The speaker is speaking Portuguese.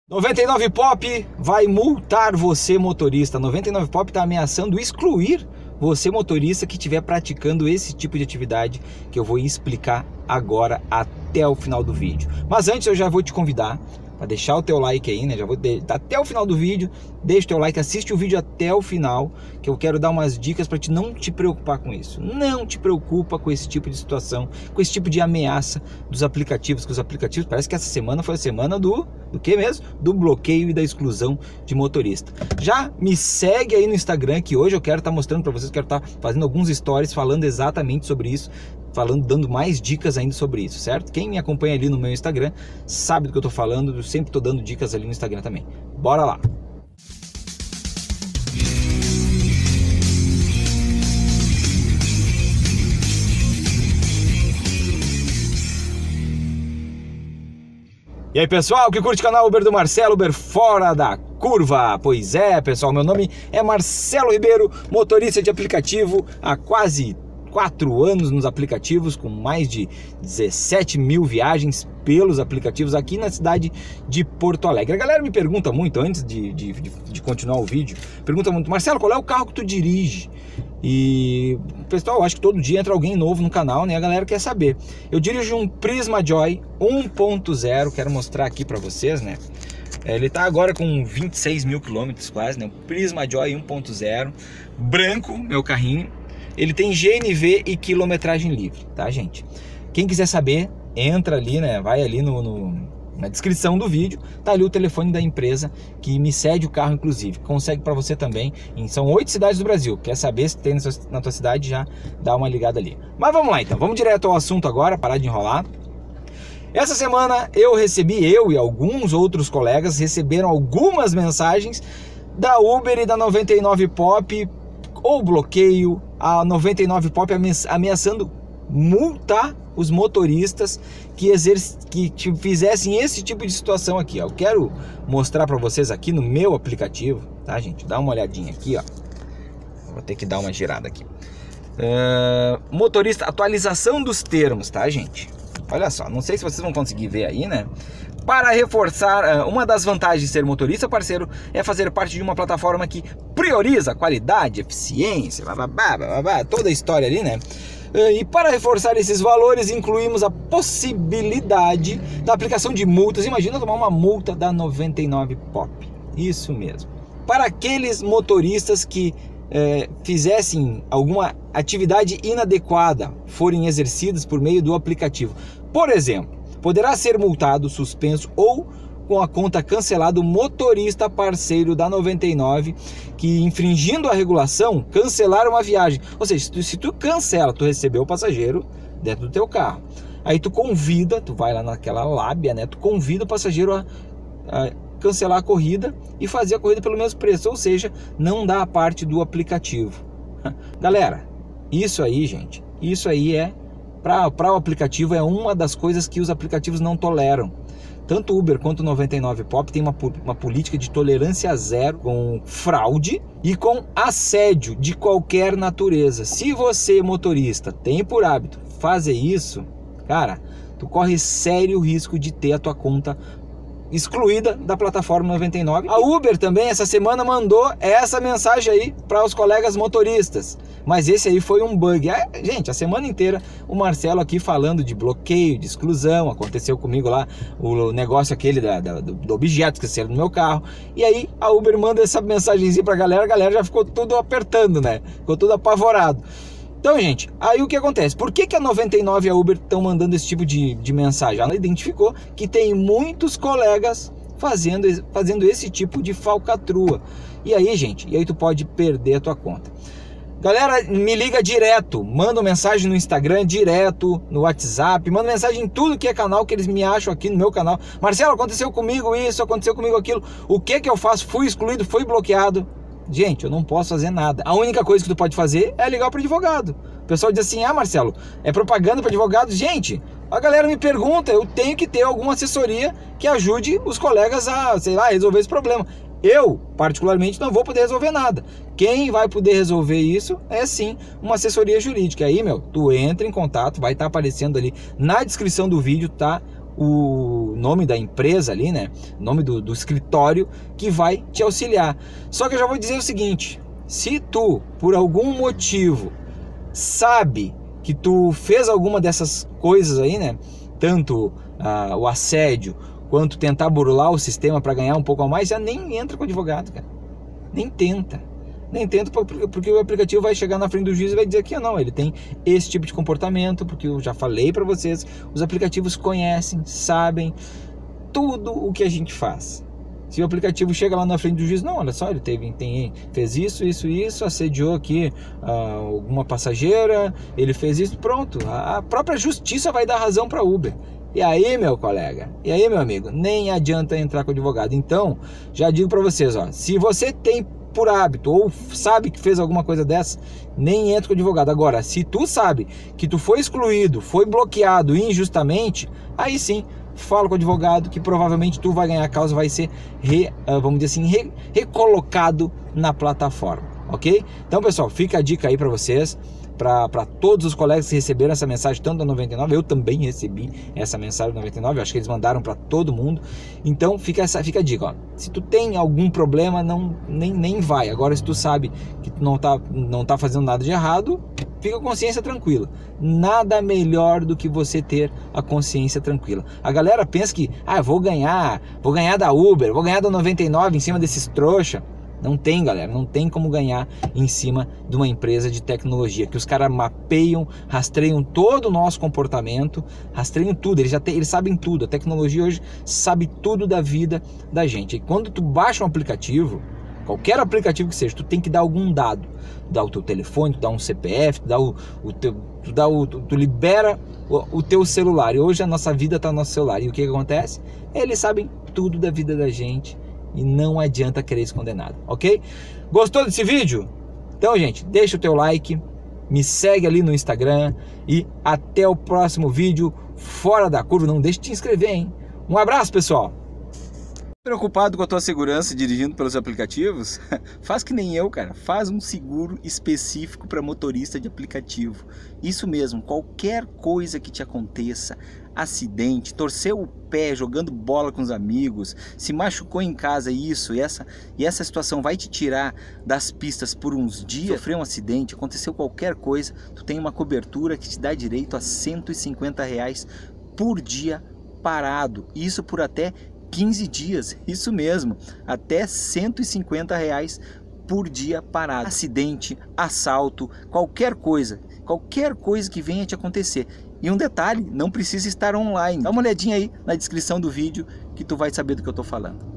99 Pop vai multar você, motorista. 99 Pop está ameaçando excluir você, motorista, que estiver praticando esse tipo de atividade que eu vou explicar agora até o final do vídeo. Mas antes eu já vou te convidar para deixar o teu like aí, né? Já vou até o final do vídeo, deixa o teu like, assiste o vídeo até o final, que eu quero dar umas dicas para te não te preocupar com isso. Não te preocupa com esse tipo de situação, com esse tipo de ameaça dos aplicativos, que os aplicativos, parece que essa semana foi a semana do que mesmo? Do bloqueio e da exclusão de motorista. Já me segue aí no Instagram, que hoje eu quero estar mostrando para vocês, quero estar fazendo alguns stories falando exatamente sobre isso, dando mais dicas ainda sobre isso, certo? Quem me acompanha ali no meu Instagram sabe do que eu tô falando, eu sempre tô dando dicas ali no Instagram também. Bora lá! E aí, pessoal, que curte o canal Uber do Marcelo, Uber fora da curva. Pois é, pessoal, meu nome é Marcelo Ribeiro, motorista de aplicativo há quase 4 anos nos aplicativos, com mais de 17 mil viagens pelos aplicativos aqui na cidade de Porto Alegre. A galera me pergunta muito, antes de continuar o vídeo, pergunta muito: Marcelo, qual é o carro que tu dirige? E, pessoal, acho que todo dia entra alguém novo no canal, né? A galera quer saber. Eu dirijo um Prisma Joy 1.0, quero mostrar aqui para vocês, né? Ele tá agora com 26 mil quilômetros quase, né? Prisma Joy 1.0, branco, meu carrinho. Ele tem GNV e quilometragem livre, tá, gente? Quem quiser saber, entra ali, né? Vai ali na descrição do vídeo, tá ali o telefone da empresa que me cede o carro, inclusive. Consegue para você também. São 8 cidades do Brasil. Quer saber se tem na tua cidade, já dá uma ligada ali. Mas vamos lá então, vamos direto ao assunto agora, parar de enrolar. Essa semana eu e alguns outros colegas receberam algumas mensagens da Uber e da 99 Pop, ou bloqueio, a 99 Pop ameaçando multar os motoristas que fizessem esse tipo de situação aqui, ó. Eu quero mostrar para vocês aqui no meu aplicativo, tá, gente? Dá uma olhadinha aqui, ó. Vou ter que dar uma girada aqui. Motorista, atualização dos termos, tá, gente? Olha só, não sei se vocês vão conseguir ver aí, né? Para reforçar, uma das vantagens de ser motorista parceiro é fazer parte de uma plataforma que prioriza qualidade, eficiência, toda a história ali, né? E para reforçar esses valores, incluímos a possibilidade da aplicação de multas. Imagina tomar uma multa da 99 Pop. Isso mesmo. Para aqueles motoristas que fizessem alguma atividade inadequada, forem exercidas por meio do aplicativo. Por exemplo, poderá ser multado, suspenso ou com a conta cancelada o motorista parceiro da 99 que, infringindo a regulação, cancelar uma viagem. Ou seja, se tu cancela, tu recebeu o passageiro dentro do teu carro. Aí tu vai lá naquela lábia, né? Tu convida o passageiro a cancelar a corrida e fazer a corrida pelo mesmo preço. Ou seja, não dá a parte do aplicativo. Galera, isso aí, gente, isso aí para o aplicativo é uma das coisas que os aplicativos não toleram. Tanto Uber quanto 99 Pop tem uma política de tolerância zero com fraude e com assédio de qualquer natureza. Se você, motorista, tem por hábito fazer isso, cara, tu corre sério risco de ter a tua conta excluída da plataforma 99. A Uber também essa semana mandou essa mensagem aí para os colegas motoristas, mas esse aí foi um bug. Gente, a semana inteira o Marcelo aqui falando de bloqueio, de exclusão. Aconteceu comigo lá o negócio aquele do objeto que saiu no meu carro, e aí a Uber manda essa mensagenzinha pra galera, a galera já ficou tudo apertando, né? Ficou tudo apavorado. Então, gente, aí o que acontece? Por que a 99 e a Uber estão mandando esse tipo de mensagem? Ela identificou que tem muitos colegas fazendo esse tipo de falcatrua. E aí, gente, tu pode perder a tua conta. Galera, me liga direto, manda mensagem no Instagram, direto, no WhatsApp, manda mensagem em tudo que é canal que eles me acham aqui no meu canal. Marcelo, aconteceu comigo isso, aconteceu comigo aquilo. O que eu faço? Fui excluído, fui bloqueado. Gente, eu não posso fazer nada. A única coisa que tu pode fazer é ligar para o advogado. O pessoal diz assim: Marcelo, é propaganda para advogado. Gente, a galera me pergunta, eu tenho que ter alguma assessoria que ajude os colegas a, sei lá, resolver esse problema. Eu, particularmente, não vou poder resolver nada. Quem vai poder resolver isso é sim uma assessoria jurídica. Aí, tu entra em contato, vai estar aparecendo ali na descrição do vídeo, tá? o nome da empresa ali, né? O nome do escritório que vai te auxiliar. Só que eu já vou dizer o seguinte: se tu, por algum motivo, sabe que tu fez alguma dessas coisas aí, né? Tanto o assédio quanto tentar burlar o sistema para ganhar um pouco a mais, já nem entra com o advogado, cara. Nem tenta. Nem tenta, porque o aplicativo vai chegar na frente do juiz e vai dizer que não, ele tem esse tipo de comportamento, porque eu já falei para vocês, os aplicativos conhecem, sabem tudo o que a gente faz. Se o aplicativo chega lá na frente do juiz, não, olha só, ele fez isso, assediou aqui alguma passageira, ele fez isso, pronto, a própria justiça vai dar razão para Uber. E aí, meu colega, e aí, meu amigo, nem adianta entrar com o advogado. Então, já digo para vocês, ó, se você tem por hábito ou sabe que fez alguma coisa dessa, nem entra com o advogado. Agora, se tu sabe que tu foi excluído, foi bloqueado injustamente, aí sim, fala com o advogado que provavelmente tu vai ganhar a causa, vai ser, vamos dizer assim, recolocado na plataforma, ok? Então, pessoal, fica a dica aí para vocês, para todos os colegas que receberam essa mensagem, tanto da 99, eu também recebi essa mensagem da 99, acho que eles mandaram para todo mundo. Então fica a dica, ó. Se tu tem algum problema, nem vai. Agora, se tu sabe que tu não tá fazendo nada de errado, fica com a consciência tranquila. Nada melhor do que você ter a consciência tranquila. A galera pensa que, vou ganhar da Uber, vou ganhar da 99 em cima desses trouxa. Não tem, galera, não tem como ganhar em cima de uma empresa de tecnologia, que os caras mapeiam, rastreiam todo o nosso comportamento, rastreiam tudo, eles sabem tudo. A tecnologia hoje sabe tudo da vida da gente. E quando tu baixa um aplicativo, qualquer aplicativo que seja, tu tem que dar algum dado. Tu dá o teu telefone, tu dá um CPF, tu libera o teu celular. E hoje a nossa vida está no nosso celular. E o que acontece? Eles sabem tudo da vida da gente. E não adianta querer esconder nada, ok? Gostou desse vídeo? Então, gente, deixa o teu like, me segue ali no Instagram e até o próximo vídeo Fora da Curva. Não deixe de te inscrever, hein? Um abraço, pessoal! Preocupado com a tua segurança dirigindo pelos aplicativos? Faz que nem eu, cara. Faz um seguro específico para motorista de aplicativo. Isso mesmo, qualquer coisa que te aconteça, acidente, torceu o pé jogando bola com os amigos, se machucou em casa, e essa situação vai te tirar das pistas por uns dias, sofreu um acidente, aconteceu qualquer coisa, tu tem uma cobertura que te dá direito a R$150 por dia parado. Isso por até 15 dias, isso mesmo, até R$150 por dia parado. Acidente, assalto, qualquer coisa que venha te acontecer. E um detalhe, não precisa estar online. Dá uma olhadinha aí na descrição do vídeo que tu vai saber do que eu tô falando.